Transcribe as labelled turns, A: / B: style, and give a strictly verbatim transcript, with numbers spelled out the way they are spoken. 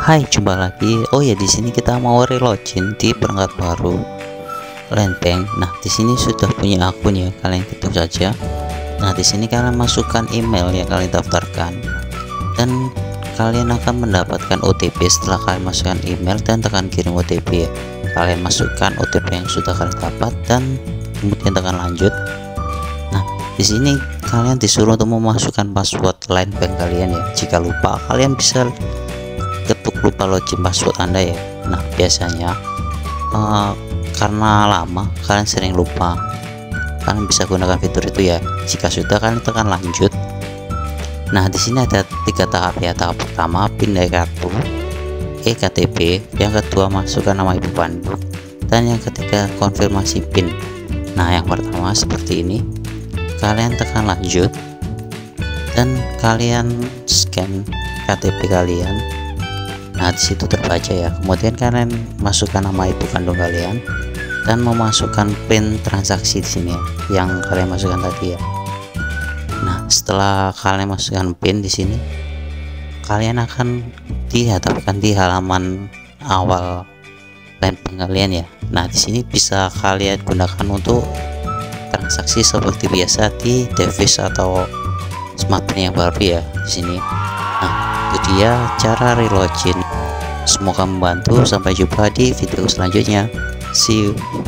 A: Hai, jumpa lagi. Oh ya, di sini kita mau relogin di perangkat baru Landbank. Nah, di sini sudah punya akun ya, kalian ketuk saja. Nah, di sini kalian masukkan email yang kalian daftarkan dan kalian akan mendapatkan O T P. Setelah kalian masukkan email dan tekan kirim O T P ya, kalian masukkan O T P yang sudah kalian dapat dan kemudian tekan lanjut. Nah, di sini kalian disuruh untuk memasukkan password Landbank kalian ya. Jika lupa, kalian bisa ketuk lupa login password Anda ya. Nah, biasanya uh, karena lama kalian sering lupa, kalian bisa gunakan fitur itu ya. Jika sudah, kalian tekan lanjut. Nah, di sini ada tiga tahap ya. Tahap pertama, pindai kartu e K T P, yang kedua masukkan nama ibu kandung, dan yang ketiga konfirmasi PIN. Nah, yang pertama seperti ini, kalian tekan lanjut dan kalian scan K T P kalian. Nah, di situ terbaca ya. Kemudian kalian masukkan nama ibu kandung kalian dan memasukkan PIN transaksi di sini ya, yang kalian masukkan tadi ya. Nah, setelah kalian masukkan PIN di sini, kalian akan dihadapkan di halaman awal Landbank kalian ya. Nah, di sini bisa kalian gunakan untuk transaksi seperti biasa di device atau smartphone yang baru ya di sini. Nah, itu dia cara relogin. Semoga membantu. Sampai jumpa di video selanjutnya. See you.